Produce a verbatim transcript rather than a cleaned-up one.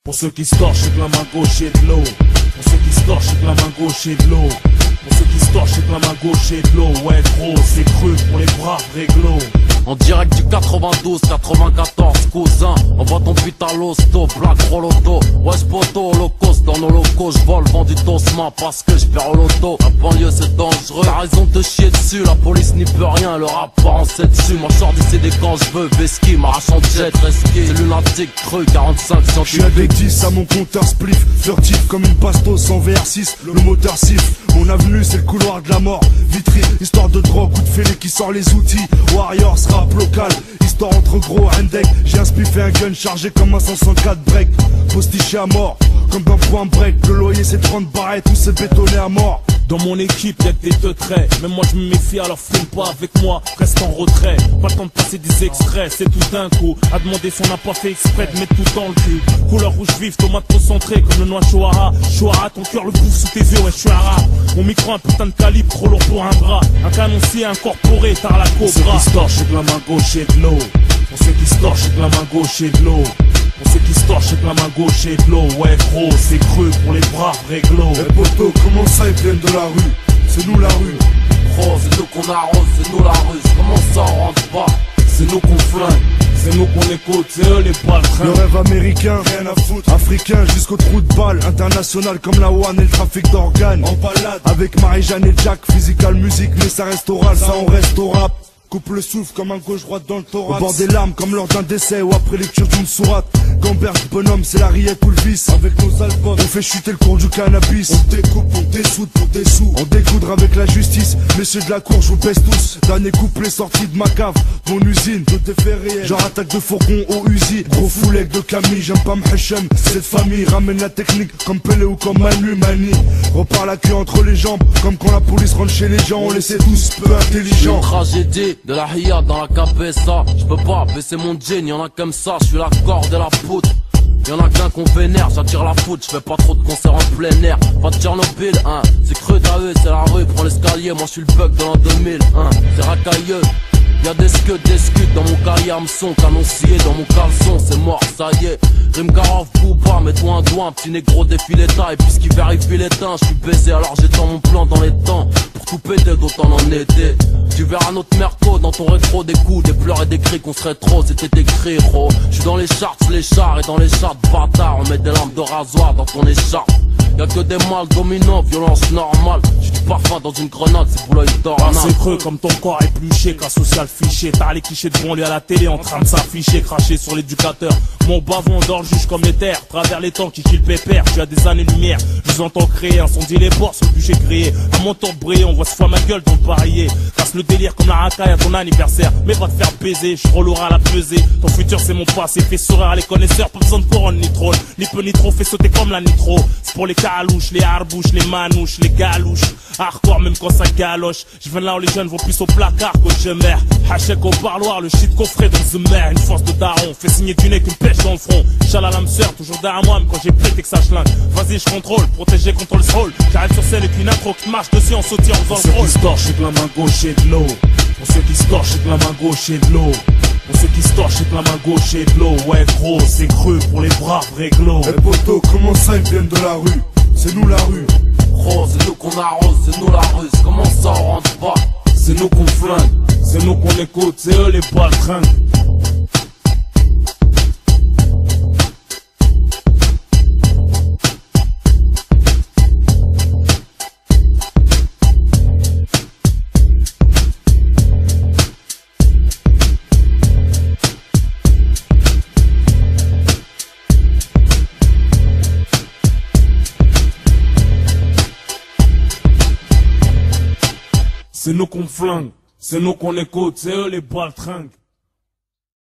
Pour ceux qui se torchent avec la main gauche et de l'eau. Pour ceux qui se torchent avec la main gauche et de l'eau. Pour ceux qui se torchent avec la main gauche et de l'eau. Ouais gros, c'est cru pour les braves réglos. En direct du quatre-vingt-douze quatre-vingt-quatorze, cousin. Envoie ton putain l'hosto, Black Roloto. Wesh poto, holocauste dans nos locaux. J'vole, vends du tosma parce que j'perds au loto. La banlieue c'est dangereux, t'as raison de te chier dessus. La police n'y peut rien, le rapport en sait dessus. Moi j'sors du C D quand j'veux, Veski, m'arrache en jet, resqué. C'est lunatique, cru, quarante-cinq scientifique. J'suis avec dix à mon compteur spliff, furtif comme une pastos en V R six. Le moteur siffle, mon avenue c'est le couloir de la mort. Vitry, histoire de drogue, coup de fêlé qui sort les outils. Warriors, rap local, histoire entre gros handek. J'ai un spiff et un gun chargé comme un cinq cent quatre break. Postiché à mort, comme d'un point break. Le loyer c'est trente barrettes, tout c'est bétonné à mort. Dans mon équipe y'a que des deux traits. Même moi je me méfie alors fume pas avec moi. Reste en retrait, pas le temps de passer des extraits. C'est tout d'un coup, à demander si on n'a pas fait exprès de mettre tout dans le cul. Couleur rouge vive, tomate concentrée comme le noix Shohara. Shohara, ton cœur le bouffe sous tes yeux, ouais je suis arabe. Mon micro un putain de calibre, trop lourd pour un bras. Un canon si incorporé, t'as la cobra. Pour ceux qui se torchent avec la main gauche et de l'eau. Pour ceux qui se torchent avec la main gauche et de l'eau. Pour ceux qui se torchent avec la main gauche et de l'eau. Ouais gros, c'est cru pour les braves réglos. Les potos, comment ça ils viennent de la rue? C'est nous la rue. Gros, c'est nous qu'on arrose, c'est nous la rue. Comment ça on rentre pas? C'est nous qu'on flingue, c'est nous qu'on écoute, c'est eux les baltrins. Le rêve américain, rien à foutre. Africain jusqu'au trou de balle. International comme la one et le trafic d'organes. En balade avec Marie-Jeanne et Jack. Physical musique, mais ça reste oral, ça on reste au rap. Coupe le souffle comme un gauche-droite dans le thorax. Au bord des larmes comme lors d'un décès ou après lecture d'une sourate. Gamberge bonhomme, c'est la riette ou le vice. Avec nos albums, on fait chuter le cours du cannabis. On découpe, on dessoude pour des sous. On découdre avec la justice. Messieurs de la cour, je vous pèse tous. Dernier couplet sorti de ma cave, mon usine, de tes faits réels. Genre attaque de fourgon au Uzi. Gros foulec de Camille, j'aime pas m'hachem. Cette famille ramène la technique comme Pelé ou comme Manu Mani. Repart la queue entre les jambes, comme quand la police rentre chez les gens. On les sait tous peu intelligents. Une tragédie. De la hiya dans la cabeza. J'peux pas baisser mon jean, y'en a comme ça. J'suis la corde et la poutre. Y'en a qu'un qu'on vénère, j'attire la foot. J'fais pas trop de concerts en plein air. Pas de Tchernobyl, hein. C'est creux d'A E, c'est la rue. Prends l'escalier, moi j'suis le bug de l'an deux mille, hein. C'est racailleux. Y'a des scuds, des scuds dans mon cahier hameçon. Canon scié dans mon caleçon, c'est mort, ça y est. Rimkarov, Bouba, mets-toi un doigt, un petit négro défilé taille. Puisqu'il vérifie les teints, j'suis baisé alors j'étends mon plan dans les temps. Pour tout péter, d'autant en été. Tu verras notre merco dans ton rétro, des coups, des pleurs et des cris qu'on serait trop, c'était écrit gros. J'suis dans les charts, les chars et dans les charts bâtards. On met des lampes de rasoir dans ton écharpe. Y'a que des mâles dominants, violence normale. J'suis du parfum dans une grenade, c'est boulogne d'or. Ah, c'est creux comme ton corps épluché, cas social fiché. T'as les clichés de banlieue à la télé en train de s'afficher, cracher sur l'éducateur. Mon bavon dort le juge comme les terres. Travers les temps qui kill pépère, tu as des années-lumière. Je vous entends créer, incendie les bords sur le bûcher grillé. À mon tour de briller, on voit ce fois ma gueule dans le parier. Casse le délire comme la racaille à ton anniversaire. Mais va te faire baiser, je relaurai à la pesée. Ton futur c'est mon passé, fais sourire à les connaisseurs. Pas besoin de couronne ni trône, ni peu ni trop, fais sauter comme la nitro. C'est pour les calouches, les harbouches, les manouches, les galouches. Hardcore même quand ça galoche. Je viens là où les jeunes vont plus au placard que je mère. Hachek au parloir, le shit coffré dans the mer. Une force de daron, fait signer du nez qu'une pêche dans le front. Chala l'âme sœur, toujours derrière moi, même quand j'ai pété que ça schlingue. Vas-y, je contrôle, protégé contre le sol. J'arrive sur scène avec une intro qui marche dessus en sautillant en faisant le rôle. Pour ceux qui se torchent avec la main gauche et de l'eau. Pour ceux qui se torchent avec la main gauche et de l'eau. Pour ceux qui se torchent avec la main gauche et de l'eau. Ouais gros, c'est cru pour les braves réglos. Les potos, comment ça ils viennent de la rue? C'est nous la rue. Gros, c'est nous qu'on arrose, c'est nous la rue. Comment ça on rentre pas? C'est nous qu'on flingue, c'est nous qu'on écoute, c'est eux les baltrins. C'est nous qu'on flingue, c'est nous qu'on écoute, c'est eux les baltringues.